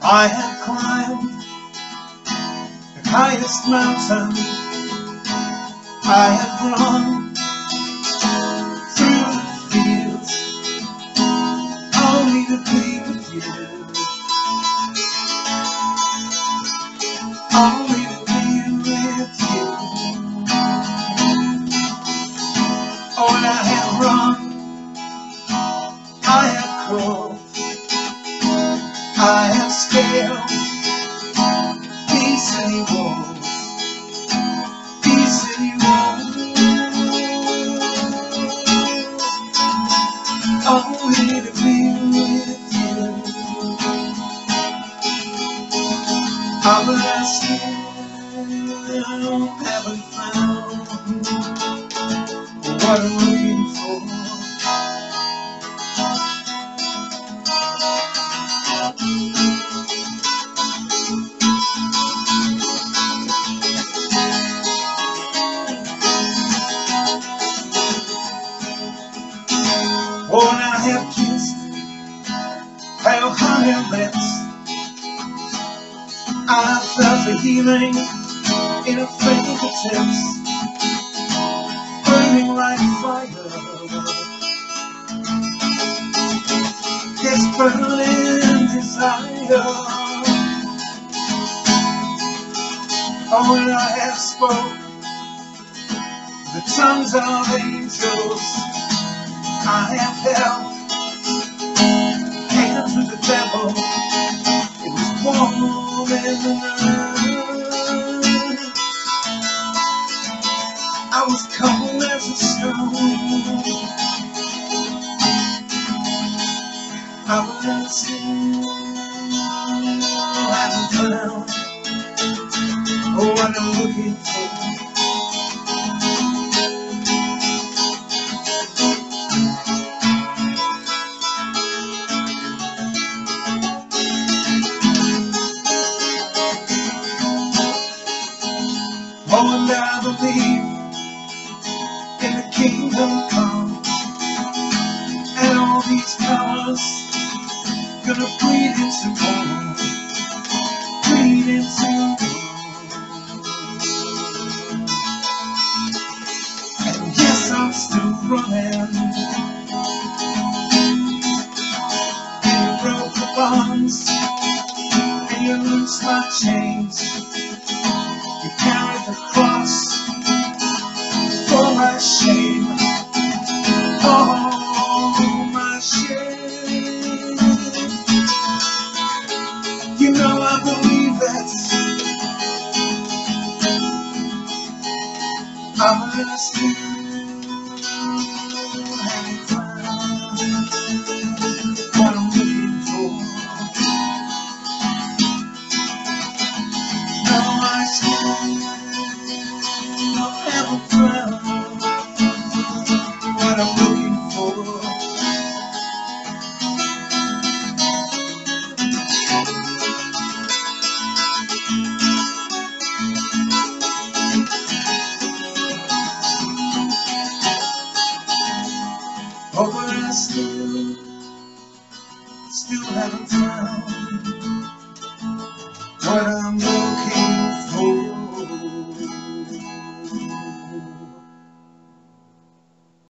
I have climbed the highest mountain. I have run through the fields, only to be with you, only to be with you. Oh, and I have run, I have crawled, I have scaled these city walls, these city walls, only to be with you. But I still haven't found what I'm looking for. Oh, and I have kissed pale honey lips. I felt the healing in her fingertips, burning like fire. This burning desire. Oh, and I have spoke the tongues of angels. I have held hands with the devil. It was warm in the night. I was cold as a stone. I was still haven't found what I'm looking for. Oh, and I believe in the kingdom come, and all these colors gonna bleed into one, bleed into one. And yes, I'm still running. And you broke the bonds, and you loosed my chains. You carried the cross for my shame. Oh, my shame. You know I believe that I'm still haven't found what I'm looking for. No, I still haven't found what I'm looking for. Oh, but I still haven't found what I'm